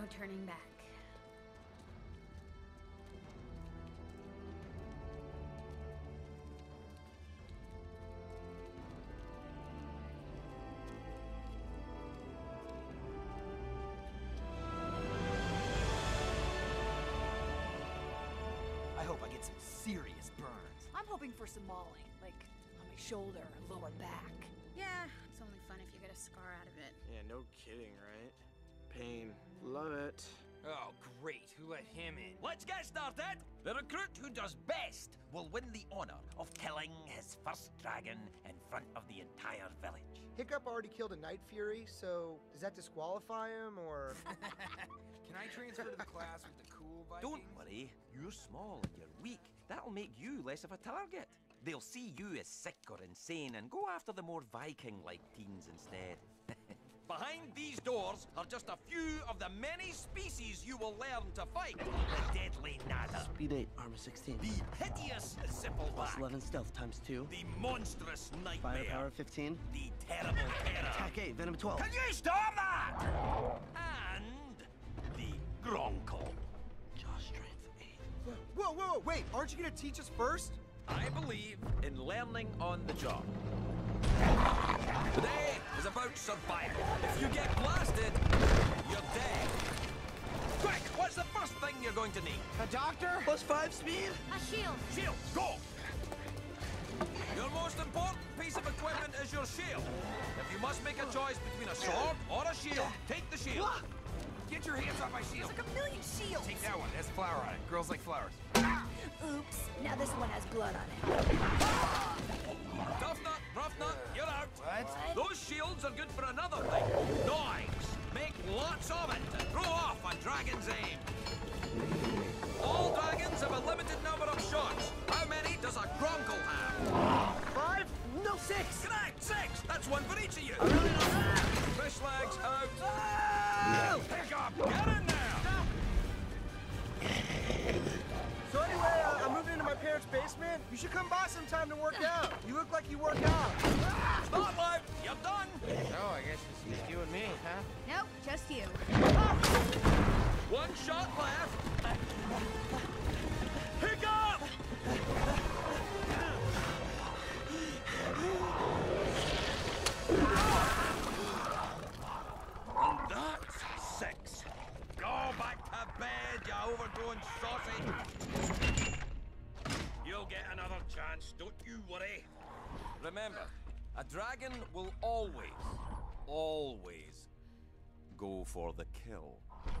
turning back. I hope I get some serious burns. I'm hoping for some mauling, like on my shoulder or lower back. Yeah, it's only fun if you get a scar out of it. Yeah, no kidding, right? Pain. Love it. Oh, great. Who let him in? Let's get started! The recruit who does best will win the honor of killing his first dragon in front of the entire village. Hiccup already killed a Night Fury, so does that disqualify him, or...? Can I transfer to the class with the cool Vikings? Don't worry. You're small and you're weak. That'll make you less of a target. They'll see you as sick or insane and go after the more Viking-like teens instead. Behind these doors are just a few of the many species you will learn to fight. The deadly Nada. Speed 8, armor 16. The hideous Zippleback. Plus 11 stealth times 2. The monstrous Nightmare. Firepower 15. The terrible Terror. Attack 8, venom 12. Can you stop that? And the Gronkle. Jaw strength 8. Whoa, wait, aren't you gonna teach us first? I believe in learning on the job. Today is about survival. If you get blasted, you're dead. Quick, what's the first thing you're going to need? A doctor? Plus 5 speed? A shield! Shield, go! Your most important piece of equipment is your shield. If you must make a choice between a sword or a shield, take the shield. Get your hands off my shield. There's like a million shields! Take that one. There's flour on it. Girls like flowers. Oops, now this one has blood on it. Rough nut, you're out. What? Those shields are good for another thing. Knives. Make lots of it to throw off a dragon's aim. All dragons have a limited number of shots. How many does a Gronkle have? 5? No, 6! Correct, 6. That's one for each of you. Fish legs out. Oh! Pick up. Get in there. So anyway, I'm moving into my parents' basement. You should come by sometime to work out. You look like you work out. Spotlight. You're done. Oh, I guess it's just you and me, huh? Nope, just you. One shot left. Pick up. And that's 6. Go back to bed, you overgrown sausage. You'll get another chance, don't you worry. Remember, a dragon will always go for the kill.